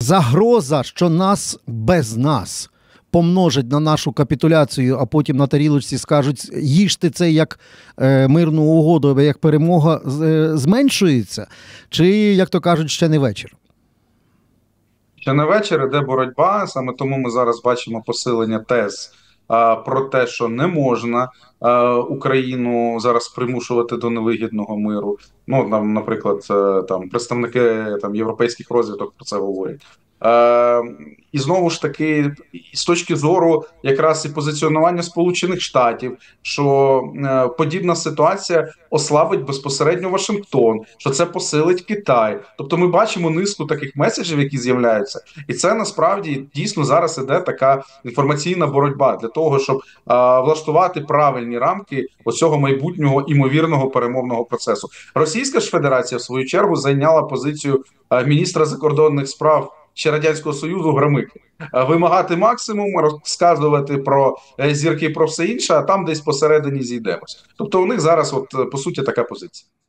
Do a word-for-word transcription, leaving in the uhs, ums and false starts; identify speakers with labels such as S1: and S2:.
S1: загроза, що нас без нас помножать на нашу капітуляцію, а потім на тарілочці скажуть, їжте це як е, мирну угоду, або як перемога, е, зменшується? Чи, як то кажуть, ще не вечір?
S2: Ще не вечір, іде боротьба, саме тому ми зараз бачимо посилення тез а, про те, що не можна а, Україну зараз примушувати до невигідного миру. Ну, там, наприклад, там представники там європейських розвиток про це говорять. Е, і знову ж таки, з точки зору якраз і позиціонування Сполучених Штатів, що е, подібна ситуація ослабить безпосередньо Вашингтон, що це посилить Китай. Тобто ми бачимо низку таких меседжів, які з'являються, і це насправді дійсно зараз іде така інформаційна боротьба для того, щоб е, влаштувати правильні рамки оцього майбутнього імовірного перемовного процесу. Російська ж Федерація в свою чергу зайняла позицію е, міністра закордонних справ ще Радянського Союзу Громики. Вимагати максимум, розказувати про зірки, про все інше, а там десь посередині зійдемось. Тобто у них зараз, от по суті, така позиція.